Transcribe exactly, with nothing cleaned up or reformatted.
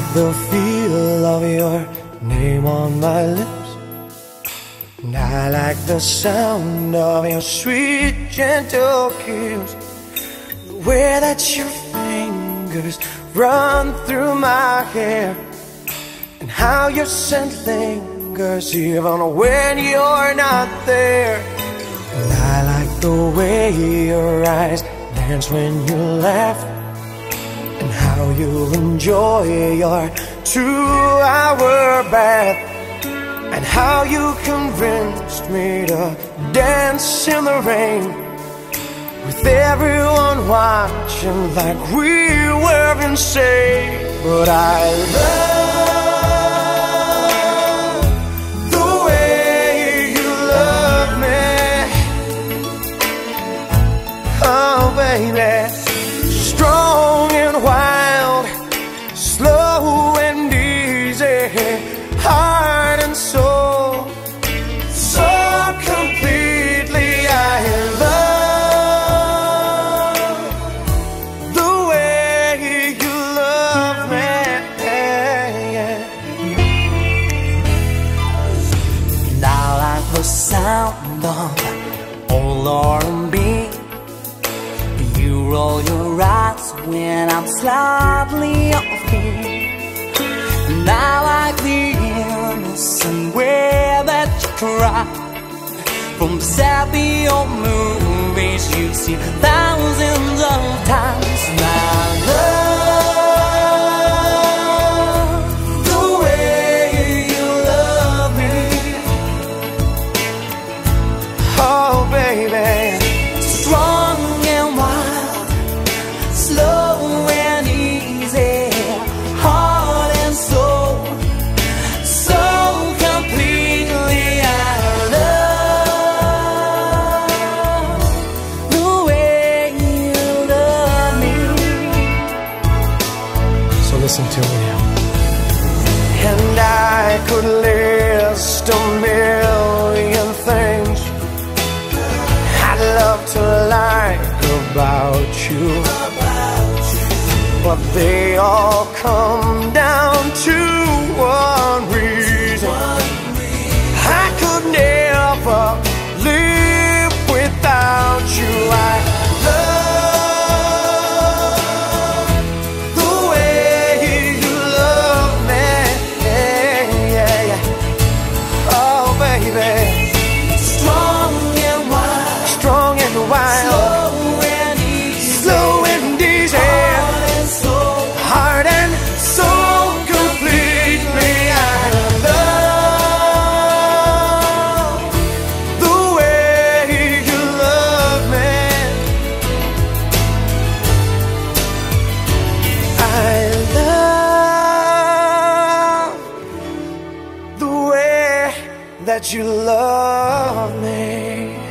the feel of your name on my lips, and I like the sound of your sweet, gentle kiss. The way that your fingers run through my hair, and how your scent lingers even when you're not there. And I like the way your eyes dance when you laugh, and how you enjoy your two-hour bath, and how you convinced me to dance in the rain, with everyone watching like we were insane. But I love the way you love me, oh baby. Strong and wild, slow and easy, heart and soul, so completely. I love the way you love me. And I like the sound of old R and B. You roll your eyes when I'm slightly off key, and I like the innocent way that you cry. From sappy old movies you've seen thousands of times. And I love the way you love me, Oh baby. strong and wild, slow and easy, heart and soul, so completely. I love the way you love me. So listen to me now. And I could list a million things I'd love to like about you, but they all come down to one reason: I could never live without you. I love the way you love me, oh baby. Strong and wild, Strong and wild, slow and easy, slow and easy, heart and soul, heart and soul completely. I love the way you love me. I love the way that you love me.